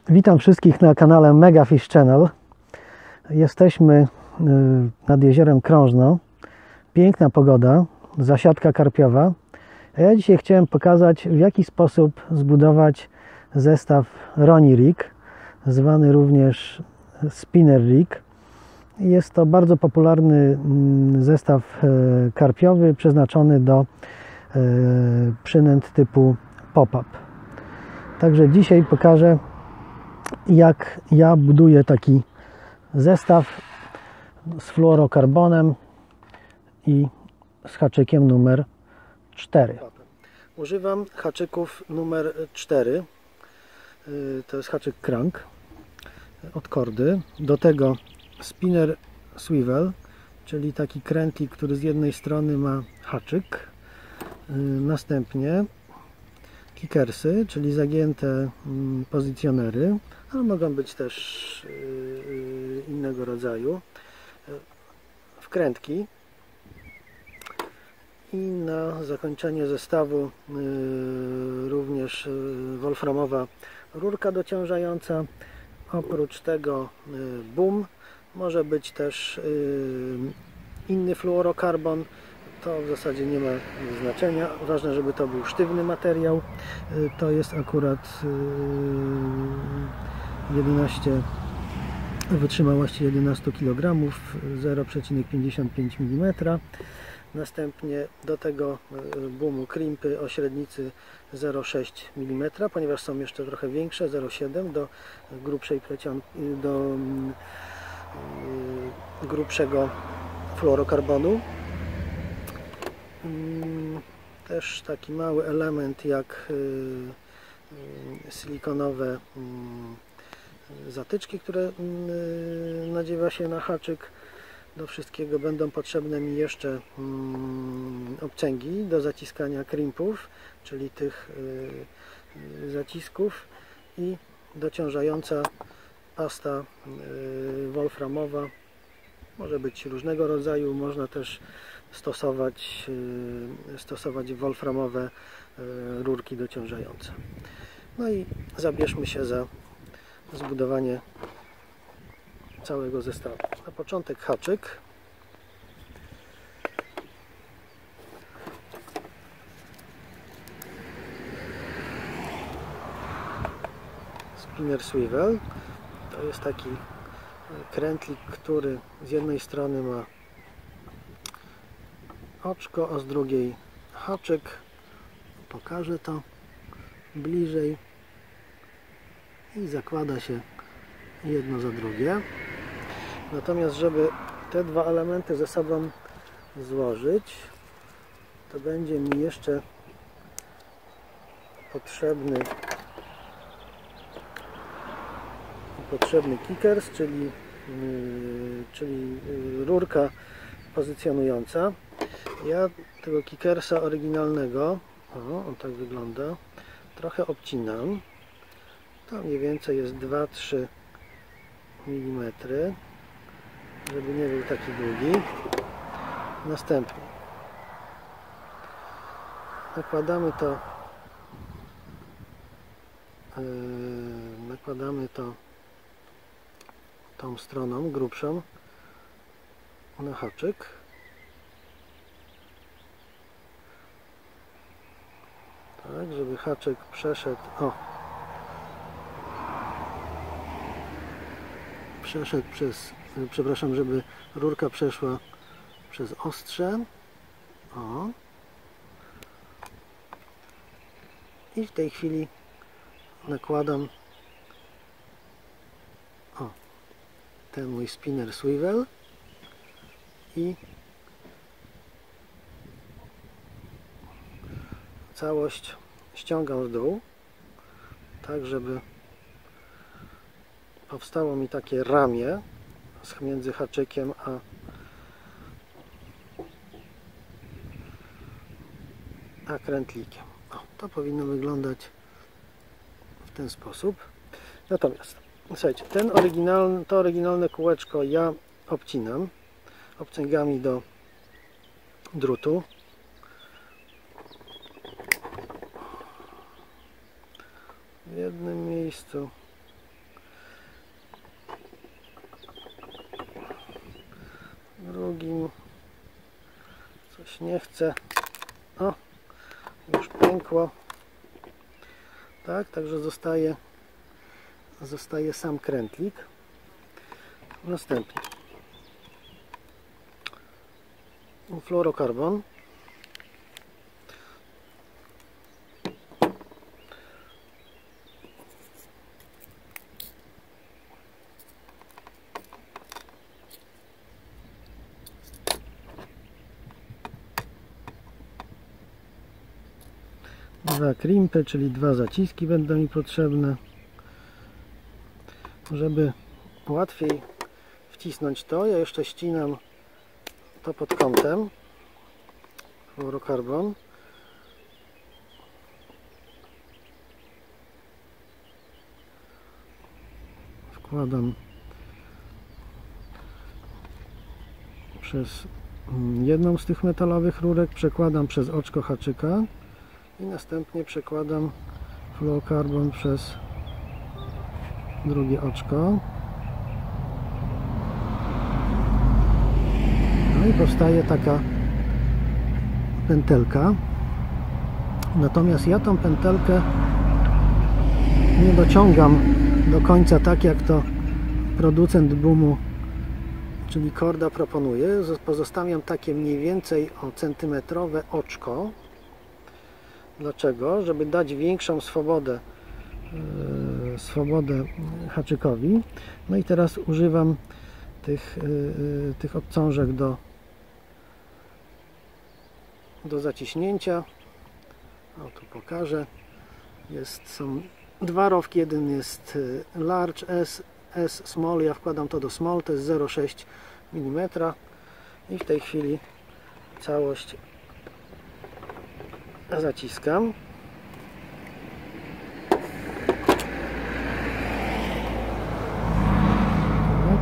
Witam wszystkich na kanale Megafish Channel. Jesteśmy nad jeziorem Krążno. Piękna pogoda, zasiadka karpiowa. A ja dzisiaj chciałem pokazać, w jaki sposób zbudować zestaw Roni Rig, zwany również Spinner Rig. Jest to bardzo popularny zestaw karpiowy przeznaczony do przynęt typu pop-up. Także dzisiaj pokażę, jak ja buduję taki zestaw z fluorokarbonem i z haczykiem numer 4. Używam haczyków numer 4. To jest haczyk crank od kordy. Do tego spinner swivel, czyli taki krętlik, który z jednej strony ma haczyk. Następnie kickersy, czyli zagięte pozycjonery, ale mogą być też innego rodzaju. Wkrętki i na zakończenie zestawu również wolframowa rurka dociążająca. Oprócz tego boom, może być też inny fluorokarbon. To w zasadzie nie ma znaczenia. Ważne, żeby to był sztywny materiał. To jest akurat 11 wytrzymałości 11 kg, 0,55 mm. Następnie do tego boomu krimpy o średnicy 0,6 mm, ponieważ są jeszcze trochę większe, 0,7 do grubszej do grubszego fluorokarbonu. Też taki mały element jak silikonowe zatyczki, które nadziewa się na haczyk. Do wszystkiego będą potrzebne mi jeszcze obcęgi do zaciskania krimpów, czyli tych zacisków, i dociążająca pasta wolframowa. Może być różnego rodzaju, można też stosować wolframowe rurki dociążające. No i zabierzmy się za zbudowanie całego zestawu. Na początek haczyk. Spinner swivel to jest taki krętlik, który z jednej strony ma oczko, a z drugiej haczyk. Pokażę to bliżej i zakłada się jedno za drugie. Natomiast żeby te dwa elementy ze sobą złożyć, to będzie mi jeszcze potrzebny kickers, czyli rurka pozycjonująca. Ja tego kickersa oryginalnego, on tak wygląda, trochę obcinam. To mniej więcej jest 2-3 mm, żeby nie był taki długi. Następnie nakładamy to tą stroną grubszą na haczyk. Tak, żeby haczyk przeszedł żeby rurka przeszła przez ostrze. I w tej chwili nakładam ten mój spinner swivel i całość ściągam w dół, tak żeby powstało mi takie ramię między haczykiem a krętlikiem. To powinno wyglądać w ten sposób. Natomiast słuchajcie, to oryginalne kółeczko ja obcinam obcęgami do drutu. W jednym miejscu drugim coś nie chce. O, już pękło. Tak, także zostaje sam krętlik. Następnie fluorokarbon. Dwa krimpy, czyli dwa zaciski będą mi potrzebne, żeby łatwiej wcisnąć to. Ja jeszcze ścinam to pod kątem fluorokarbon. Wkładam przez jedną z tych metalowych rurek, przekładam przez oczko haczyka i następnie przekładam fluorokarbon przez drugie oczko. No i powstaje taka pętelka. Natomiast ja tą pętelkę nie dociągam do końca tak, jak to producent boomu, czyli Korda, proponuje. Pozostawiam takie mniej więcej o centymetrowe oczko. Dlaczego? Żeby dać większą swobodę haczykowi. No i teraz używam tych obcążek do zaciśnięcia. O, tu pokażę. Są dwa rowki, jeden jest large, S small, ja wkładam to do small, to jest 0,6 mm i w tej chwili całość zaciskam. Tak.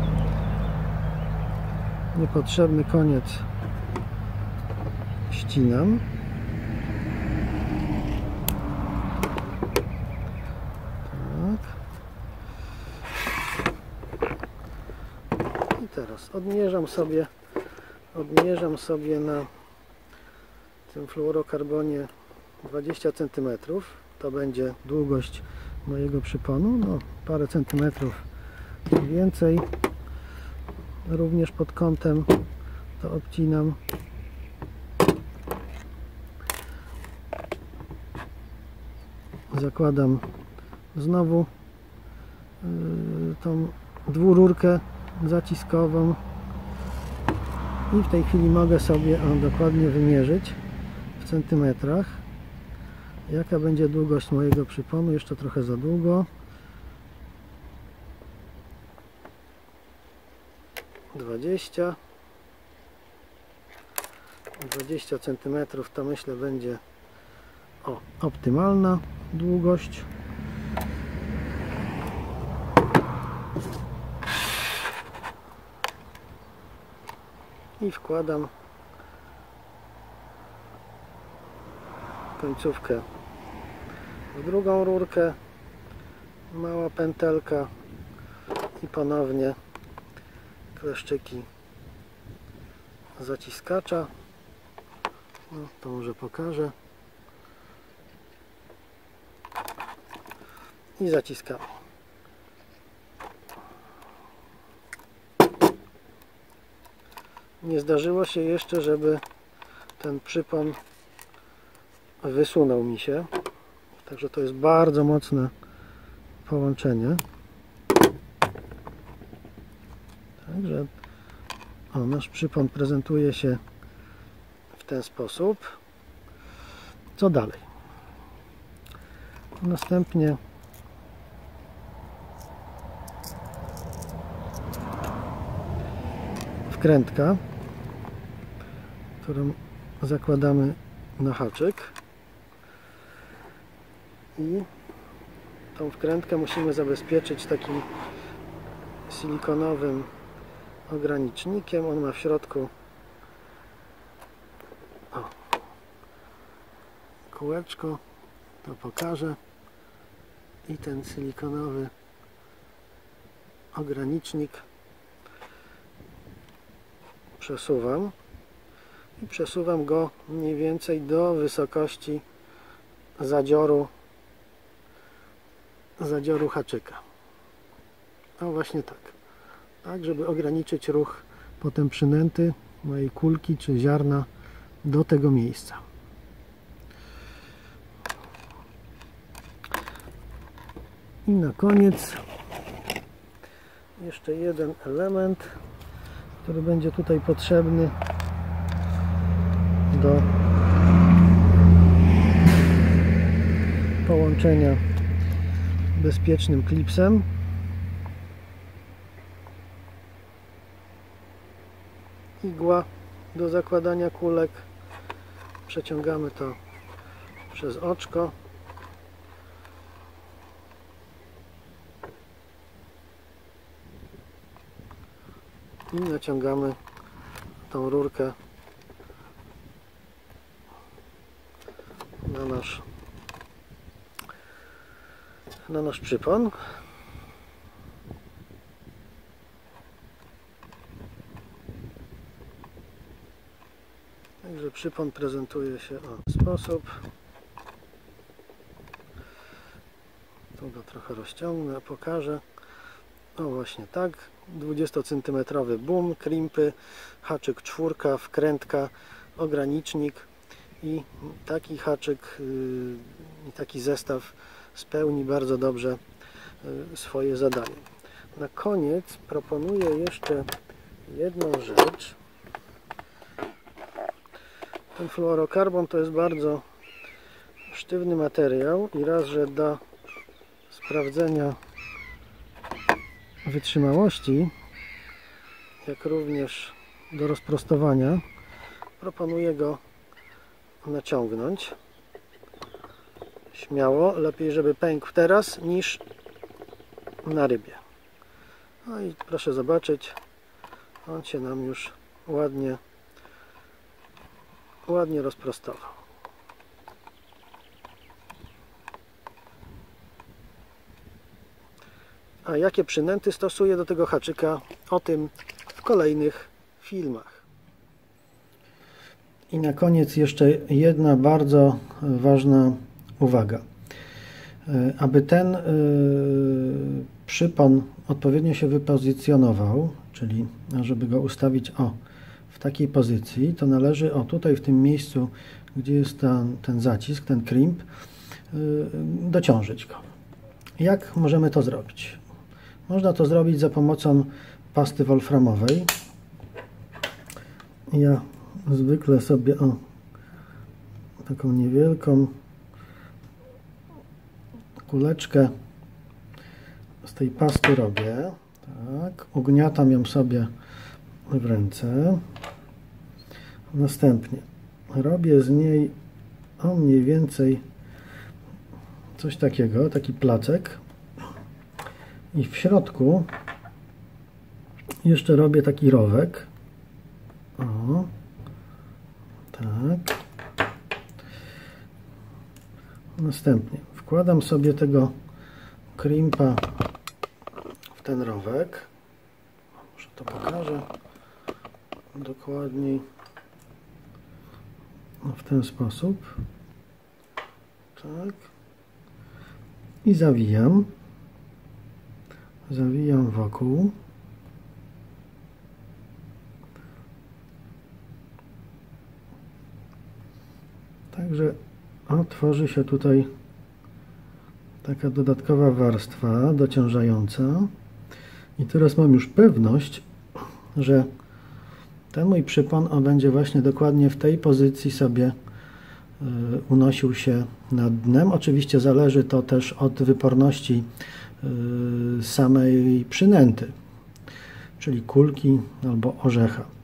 Niepotrzebny koniec ścinam. Tak. I teraz odmierzam sobie na tym fluorokarbonie 20 cm. To będzie długość mojego przyponu. No, parę centymetrów więcej. Również pod kątem to obcinam. Zakładam znowu tą dwururkę zaciskową i w tej chwili mogę sobie dokładnie wymierzyć w centymetrach, jaka będzie długość mojego przyponu. Jeszcze trochę za długo. 20 cm to myślę będzie optymalna długość. I wkładam końcówkę w drugą rurkę, mała pętelka i ponownie kleszczyki zaciskacza. No, to może pokażę. I zaciskamy. Nie zdarzyło się jeszcze, żeby ten przypon wysunął mi się. Także to jest bardzo mocne połączenie. Także nasz przypon prezentuje się w ten sposób. Co dalej? Następnie wkrętka, którą zakładamy na haczyk, i tą wkrętkę musimy zabezpieczyć takim silikonowym ogranicznikiem. On ma w środku kółeczko, to pokażę, i ten silikonowy ogranicznik przesuwam i przesuwam go mniej więcej do wysokości zadzioru haczyka. O, właśnie tak. Tak, żeby ograniczyć ruch potem przynęty mojej kulki czy ziarna do tego miejsca. I na koniec jeszcze jeden element, który będzie tutaj potrzebny do połączenia bezpiecznym klipsem. Igła do zakładania kulek. Przeciągamy to przez oczko. I naciągamy tą rurkę na nasz przypon. Także przypon prezentuje się w ten sposób. Tu go trochę rozciągnę, pokażę. O, właśnie tak. 20 cm boom, krimpy, haczyk 4, wkrętka, ogranicznik i taki haczyk i taki zestaw spełni bardzo dobrze swoje zadanie. Na koniec proponuję jeszcze jedną rzecz. Ten fluorokarbon to jest bardzo sztywny materiał i raz, że dla sprawdzenia wytrzymałości, jak również do rozprostowania, proponuję go naciągnąć śmiało. Lepiej, żeby pękł teraz niż na rybie. No i proszę zobaczyć, on się nam już ładnie rozprostował. A jakie przynęty stosuję do tego haczyka? O tym w kolejnych filmach. I na koniec jeszcze jedna bardzo ważna uwaga. Aby ten przypon odpowiednio się wypozycjonował, czyli żeby go ustawić w takiej pozycji, to należy tutaj w tym miejscu, gdzie jest ten zacisk, ten crimp, dociążyć go. Jak możemy to zrobić? Można to zrobić za pomocą pasty wolframowej. Ja zwykle sobie taką niewielką kuleczkę z tej pasty robię. Tak, ugniatam ją sobie w ręce. Następnie robię z niej mniej więcej coś takiego, taki placek. I w środku jeszcze robię taki rowek. O, tak. Następnie wkładam sobie tego crimpa w ten rowek. Może to pokażę dokładniej. W ten sposób. Tak. I zawijam. Zawijam wokół. Także tworzy się tutaj taka dodatkowa warstwa dociążająca. I teraz mam już pewność, że ten mój przypon będzie właśnie dokładnie w tej pozycji sobie unosił się nad dnem. Oczywiście zależy to też od wyporności samej przynęty, czyli kulki albo orzecha.